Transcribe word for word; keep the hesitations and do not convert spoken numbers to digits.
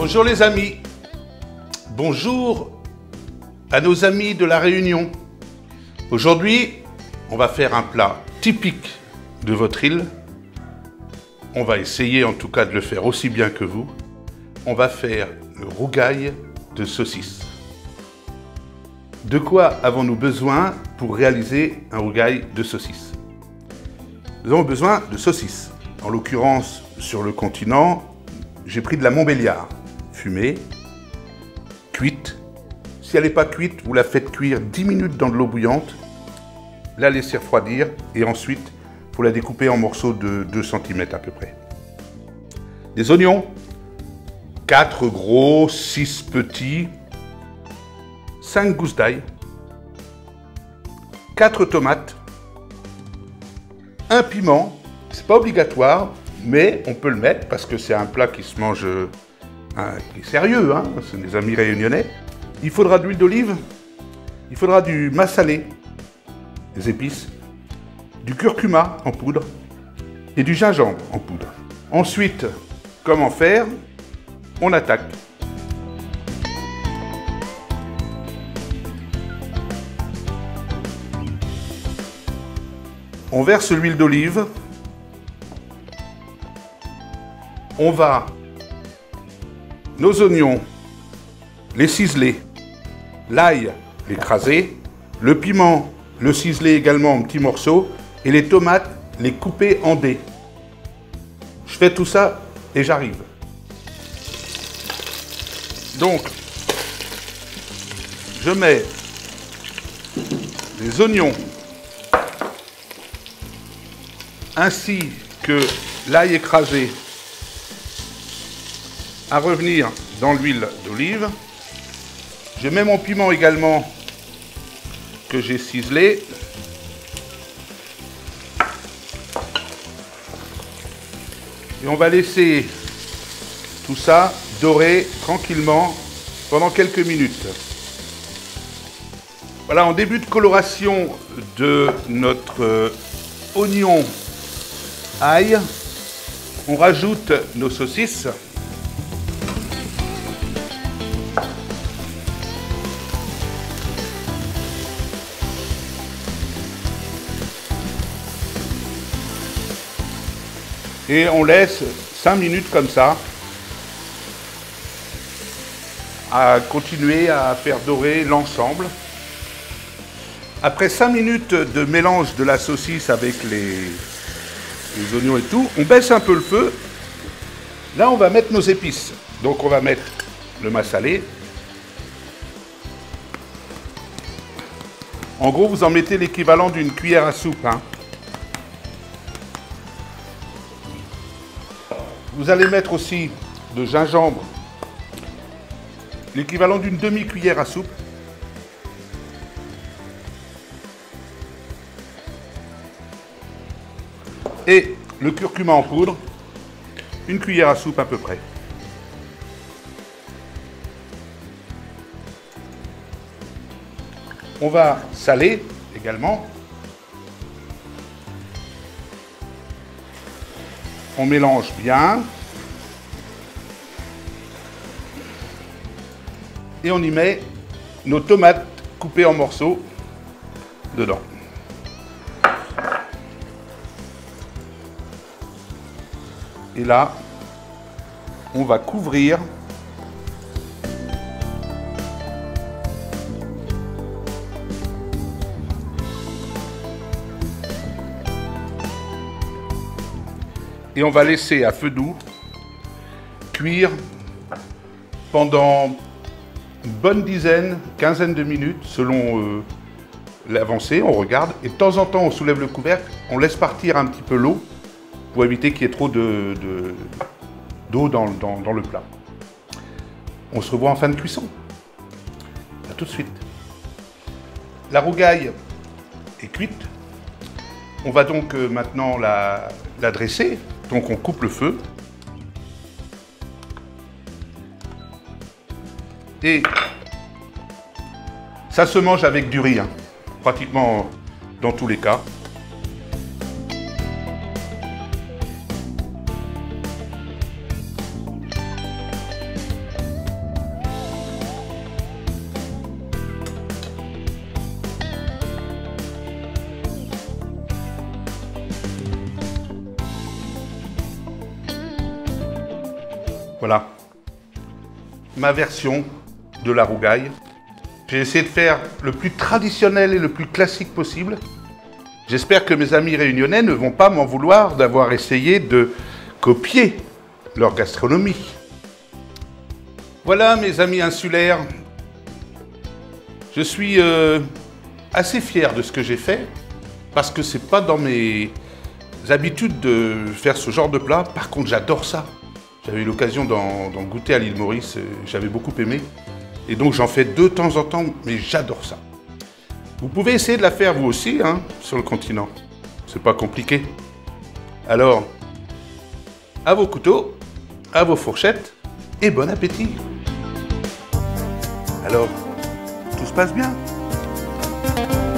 Bonjour les amis, bonjour à nos amis de la Réunion. Aujourd'hui, on va faire un plat typique de votre île. On va essayer en tout cas de le faire aussi bien que vous. On va faire le rougail de saucisse. De quoi avons-nous besoin pour réaliser un rougail de saucisse? Nous avons besoin de saucisses. En l'occurrence, sur le continent, j'ai pris de la Montbéliard, fumée, cuite. Si elle n'est pas cuite, vous la faites cuire dix minutes dans de l'eau bouillante, la laissez refroidir et ensuite, vous la découpez en morceaux de deux centimètres à peu près. Des oignons, quatre gros, six petits, cinq gousses d'ail, quatre tomates, un piment, c'est pas obligatoire, mais on peut le mettre parce que c'est un plat qui se mange, hein, qui est sérieux, hein, c'est des amis réunionnais. Il faudra de l'huile d'olive, il faudra du massalé, des épices, du curcuma en poudre et du gingembre en poudre. Ensuite, comment faire? On attaque. On verse l'huile d'olive. On va, nos oignons, les ciseler, l'ail, l'écraser, le piment, le ciseler également en petits morceaux, et les tomates, les couper en dés. Je fais tout ça et j'arrive. Donc, je mets les oignons ainsi que l'ail écrasé à revenir dans l'huile d'olive. Je mets mon piment également que j'ai ciselé. Et on va laisser tout ça dorer tranquillement pendant quelques minutes. Voilà, en début de coloration de notre euh, oignon ail, on rajoute nos saucisses. Et on laisse cinq minutes comme ça à continuer à faire dorer l'ensemble. Après cinq minutes de mélange de la saucisse avec les, les oignons et tout, on baisse un peu le feu. Là, on va mettre nos épices. Donc, on va mettre le massalé. En gros, vous en mettez l'équivalent d'une cuillère à soupe, hein. Vous allez mettre aussi de gingembre, l'équivalent d'une demi-cuillère à soupe. Et le curcuma en poudre, une cuillère à soupe à peu près. On va saler également. On mélange bien. Et on y met nos tomates coupées en morceaux dedans. Et là, on va couvrir. Et on va laisser à feu doux cuire pendant une bonne dizaine, quinzaine de minutes selon euh, l'avancée. On regarde et de temps en temps on soulève le couvercle, on laisse partir un petit peu l'eau pour éviter qu'il y ait trop de, de, d'eau dans, dans, dans le plat. On se revoit en fin de cuisson. A tout de suite. La rougaille est cuite. On va donc euh, maintenant la, la dresser. Donc on coupe le feu. Et ça se mange avec du riz, hein, pratiquement dans tous les cas. Voilà. Ma version de la rougaille. J'ai essayé de faire le plus traditionnel et le plus classique possible. J'espère que mes amis réunionnais ne vont pas m'en vouloir d'avoir essayé de copier leur gastronomie. Voilà mes amis insulaires. Je suis euh, assez fier de ce que j'ai fait parce que c'est pas dans mes habitudes de faire ce genre de plat. Par contre, j'adore ça. J'avais eu l'occasion d'en goûter à l'île Maurice, j'avais beaucoup aimé. Et donc j'en fais de temps en temps, mais j'adore ça. Vous pouvez essayer de la faire vous aussi, hein, sur le continent. C'est pas compliqué. Alors, à vos couteaux, à vos fourchettes, et bon appétit. Alors, tout se passe bien.